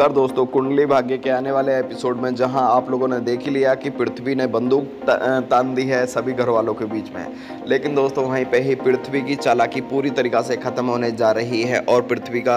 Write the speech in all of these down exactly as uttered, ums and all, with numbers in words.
नमस्कार दोस्तों, कुंडली भाग्य के आने वाले एपिसोड में जहां आप लोगों ने देख ही लिया कि पृथ्वी ने बंदूक तान दी है सभी घर वालों के बीच में। लेकिन दोस्तों वहीं पे ही पृथ्वी की चालाकी पूरी तरीक़ा से ख़त्म होने जा रही है और पृथ्वी का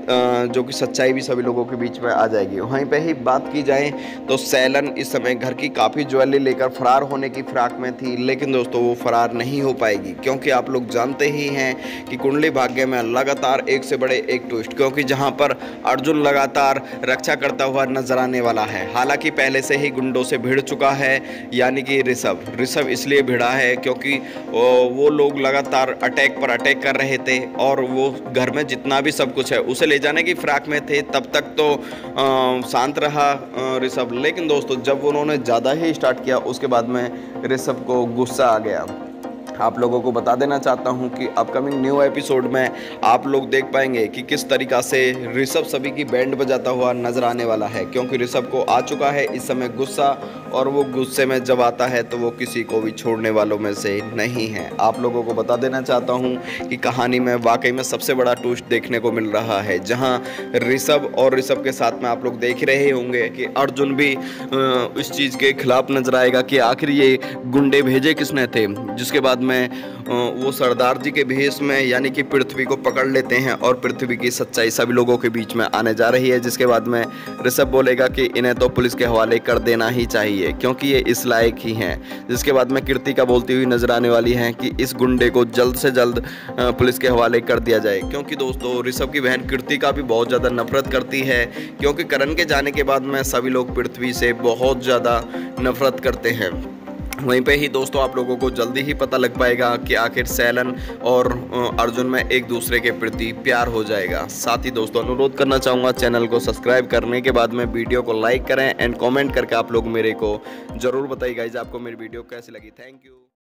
जो कि सच्चाई भी सभी लोगों के बीच में आ जाएगी। वहीं पे ही बात की जाए तो सैलन इस समय घर की काफ़ी ज्वेलरी लेकर फरार होने की फिराक में थी, लेकिन दोस्तों वो फरार नहीं हो पाएगी क्योंकि आप लोग जानते ही हैं कि कुंडली भाग्य में लगातार एक से बड़े एक ट्विस्ट, क्योंकि जहाँ पर अर्जुन लगातार रक्षा करता हुआ नजर आने वाला है। हालांकि पहले से ही गुंडों से भिड़ चुका है, यानी कि ऋषभ ऋषभ इसलिए भिड़ा है क्योंकि वो लोग लगातार अटैक पर अटैक कर रहे थे और वो घर में जितना भी सब कुछ है उसे ले जाने की फिराक में थे। तब तक तो शांत रहा ऋषभ, लेकिन दोस्तों जब उन्होंने ज़्यादा ही स्टार्ट किया उसके बाद में ऋषभ को गुस्सा आ गया। आप लोगों को बता देना चाहता हूं कि अपकमिंग न्यू एपिसोड में आप लोग देख पाएंगे कि किस तरीक़ा से ऋषभ सभी की बैंड बजाता हुआ नजर आने वाला है, क्योंकि ऋषभ को आ चुका है इस समय गुस्सा, और वो गुस्से में जब आता है तो वो किसी को भी छोड़ने वालों में से नहीं है। आप लोगों को बता देना चाहता हूं कि कहानी में वाकई में सबसे बड़ा ट्विस्ट देखने को मिल रहा है, जहाँ ऋषभ और ऋषभ के साथ में आप लोग देख रहे होंगे कि अर्जुन भी इस चीज़ के खिलाफ नजर आएगा कि आखिर ये गुंडे भेजे किसने थे, जिसके बाद में वो सरदार जी के भेष में यानी कि पृथ्वी को पकड़ लेते हैं और पृथ्वी की सच्चाई सभी लोगों के बीच में आने जा रही है। जिसके बाद में ऋषभ बोलेगा कि इन्हें तो पुलिस के हवाले कर देना ही चाहिए क्योंकि ये इस लायक ही हैं। जिसके बाद में कृतिका बोलती हुई नजर आने वाली है कि इस गुंडे को जल्द से जल्द पुलिस के हवाले कर दिया जाए, क्योंकि दोस्तों ऋषभ की बहन कृतिका भी बहुत ज़्यादा नफरत करती है, क्योंकि करण के जाने के बाद में सभी लोग पृथ्वी से बहुत ज़्यादा नफरत करते हैं। वहीं पे ही दोस्तों आप लोगों को जल्दी ही पता लग पाएगा कि आखिर सैलन और अर्जुन में एक दूसरे के प्रति प्यार हो जाएगा। साथ ही दोस्तों अनुरोध करना चाहूँगा चैनल को सब्सक्राइब करने के बाद में वीडियो को लाइक करें एंड कमेंट करके आप लोग मेरे को ज़रूर बताइए गाइस आपको मेरी वीडियो कैसी लगी। Thank you.